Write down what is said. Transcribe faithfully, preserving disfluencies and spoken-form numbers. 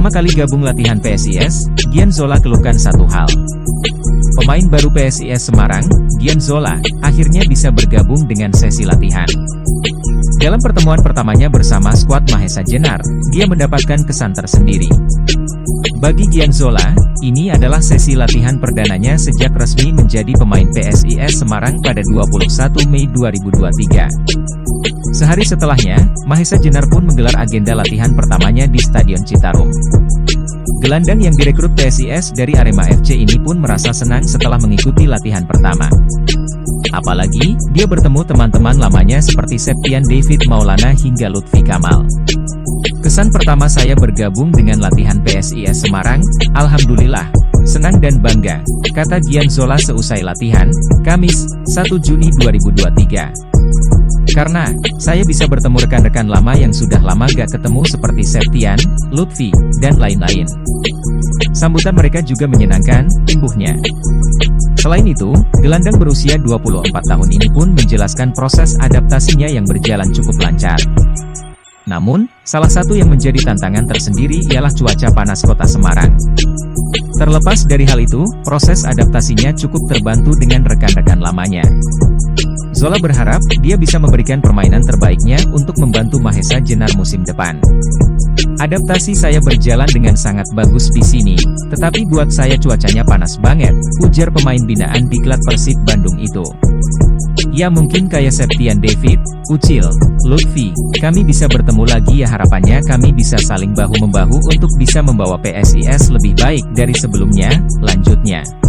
Pertama kali gabung latihan P S I S, Gian Zola keluhkan satu hal. Pemain baru P S I S Semarang, Gian Zola, akhirnya bisa bergabung dengan sesi latihan. Dalam pertemuan pertamanya bersama skuad Mahesa Jenar, dia mendapatkan kesan tersendiri. Bagi Gian Zola, ini adalah sesi latihan perdananya sejak resmi menjadi pemain P S I S Semarang pada dua puluh satu Mei dua ribu dua puluh tiga. Sehari setelahnya, Mahesa Jenar pun menggelar agenda latihan pertamanya di Stadion Citarum. Gelandang yang direkrut P S I S dari Arema F C ini pun merasa senang setelah mengikuti latihan pertama. Apalagi, dia bertemu teman-teman lamanya seperti Septian David Maulana hingga Lutfi Kamal. Kesan pertama saya bergabung dengan latihan P S I S Semarang, alhamdulillah, senang dan bangga, kata Gian Zola seusai latihan, Kamis, satu Juni dua ribu dua puluh tiga. Karena, saya bisa bertemu rekan-rekan lama yang sudah lama gak ketemu seperti Septian, Lutfi, dan lain-lain. Sambutan mereka juga menyenangkan, imbuhnya. Selain itu, gelandang berusia dua puluh empat tahun ini pun menjelaskan proses adaptasinya yang berjalan cukup lancar. Namun, salah satu yang menjadi tantangan tersendiri ialah cuaca panas kota Semarang. Terlepas dari hal itu, proses adaptasinya cukup terbantu dengan rekan-rekan lamanya. Zola berharap, dia bisa memberikan permainan terbaiknya untuk membantu Mahesa Jenar musim depan. Adaptasi saya berjalan dengan sangat bagus di sini, tetapi buat saya cuacanya panas banget, ujar pemain binaan diklat Persib Bandung itu. Ya mungkin kayak Septian David, Ucil, Lutfi, kami bisa bertemu lagi ya, harapannya kami bisa saling bahu-membahu untuk bisa membawa P S I S lebih baik dari sebelumnya, lanjutnya.